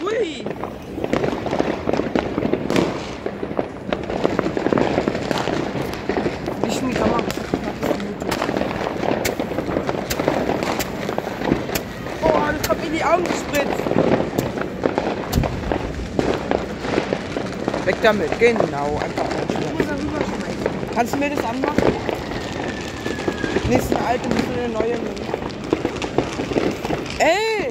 Ui. Nicht mit Kamera. Oh, das hat mir die Augen gespritzt. Weg damit, genau. Einfach kannst du mir das anmachen? Nächste alte, müssen wir eine neue nehmen. Ey!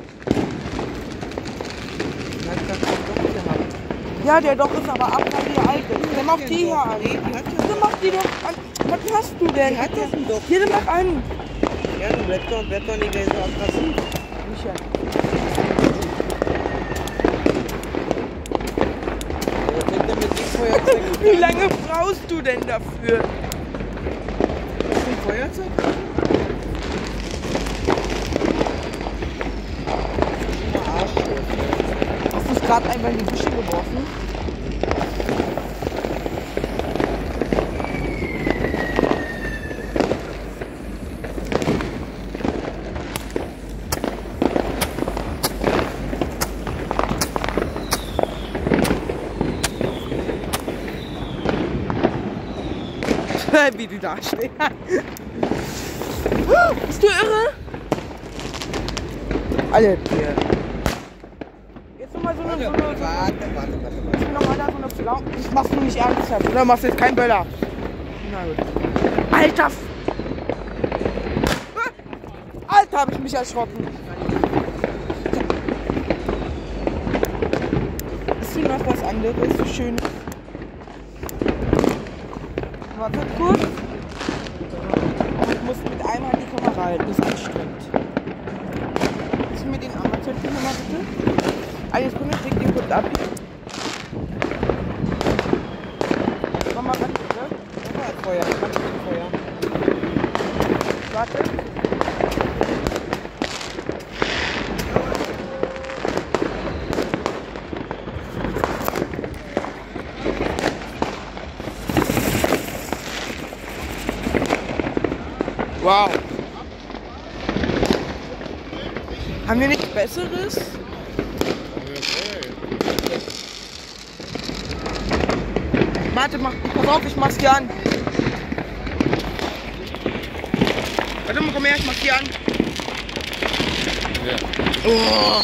Ja, der doch ist aber ab, weil die alte. Der macht die hier an. Nee, die hat das. Der macht die doch an. Was hast du denn? Die hat das doch. Hier, der macht an. Ja, du bleibst doch nicht mehr so aggressiv. Michael. Wie lange brauchst du denn dafür? Das ist ein Feuerzeug? Hast du es gerade einfach in die Büsche geworfen? Wie du da stehst. Bist du irre? Alle Tiere. Jetzt nochmal so eine... Warte. Nochmal da so eine Pflaume. Das machst du nicht ernsthaft, oder? Machst du jetzt keinen Böller? Na gut. Alter! Alter, hab ich mich erschrocken. Ist hier noch was anderes? So schön. Warte kurz. Ich muss mit einem Hand die Kamera halten, das ist anstrengend. Kannst du mir den Armatippen nochmal bitte? Eine Sekunde, ich leg den kurz ab. Mach mal ran bitte. Feuer. Warte. Wow. Haben wir nichts Besseres? Warte, pass auf, ich mach's dir an. Warte mal, komm her, ich mach's dir an. Ja. Oh.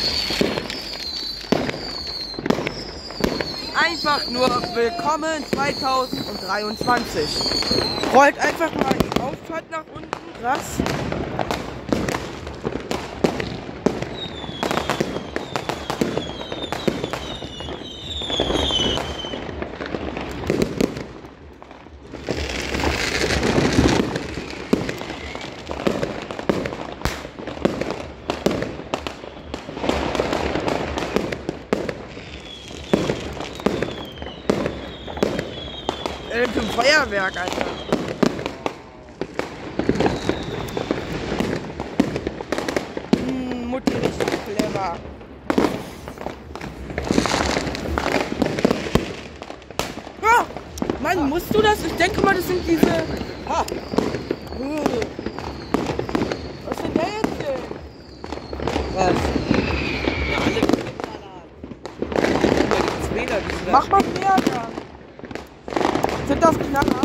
Einfach nur willkommen 2023. Rollt einfach mal die Auffahrt nach unten. Krass. Für ein Feuerwerk, Alter. Mutti, richtig clever. Ah, Mann, musst du das? Ich denke mal, das sind diese... Ah. Was ist denn der jetzt denn? Was? Ja, alle Knaller. Mach mal mehr da. Sind das Knaller?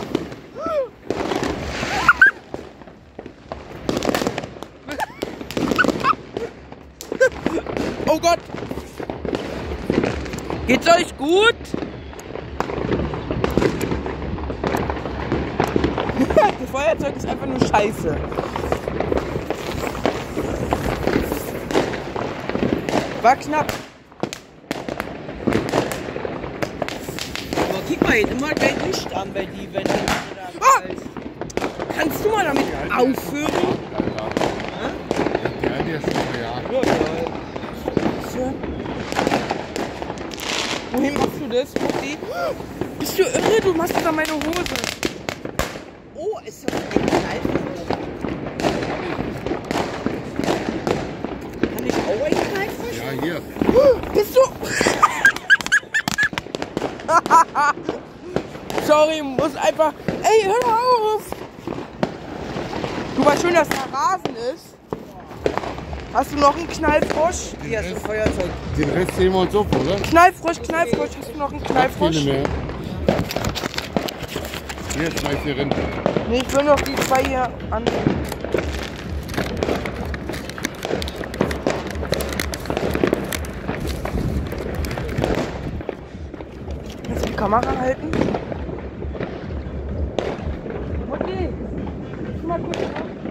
Oh Gott! Geht's euch gut? Das Feuerzeug ist einfach nur scheiße. War knapp. Aber guck mal, jetzt immer kein Licht an bei die, wenn die Ah! Kannst du mal damit aufhören? Ja, der ist ja. So. Wohin machst du das, Mutti? Bist du irre? Du machst das an meine Hose. Oh, ist das echt kalt? Kann ich auch einen Kalt? Ja, hier. Bist du... Sorry, muss einfach... Ey, hör auf! Du weißt schön, dass da Rasen ist. Hast du noch einen Knallfrosch? Hier ist ein Feuerzeug. Den Rest sehen wir uns auf, oder? Knallfrosch. Hast du noch einen Knallfrosch? Keine mehr. Hier, schmeiß hier rein. Nee, ich will noch die zwei hier an. Kannst du die Kamera halten? Okay. Guck mal kurz.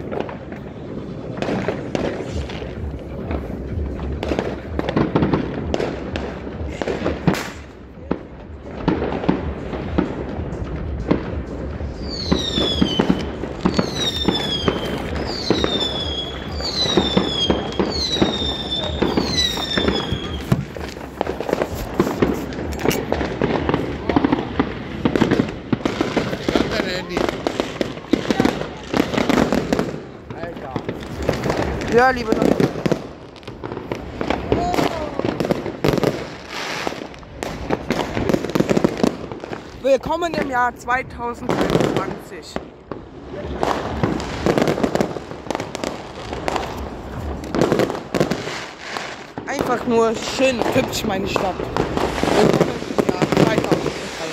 Ja, liebe Leute. Willkommen im Jahr 2021. Einfach nur schön und hübsch, meine Stadt. Willkommen im Jahr 2021.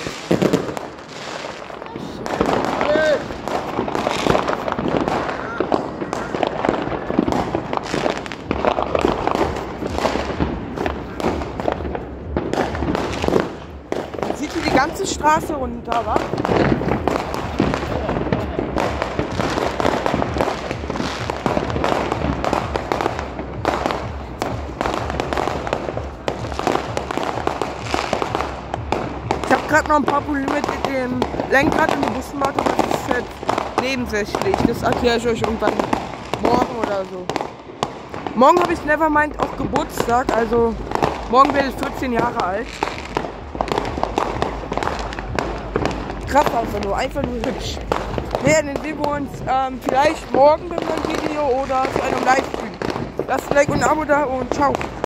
Sieht hier die ganze Straße runter, wa? Ich habe gerade noch ein paar Probleme mit dem Lenkrad und dem Busmotor, aber das ist jetzt nebensächlich. Das erkläre ich euch irgendwann morgen oder so. Morgen habe ich Nevermind auch Geburtstag, also morgen werde ich 14 Jahre alt. Krass einfach nur hübsch. Ja, dann sehen wir uns vielleicht morgen bei meinem Video oder zu einem Livestream. Lasst ein Like und ein Abo da und ciao.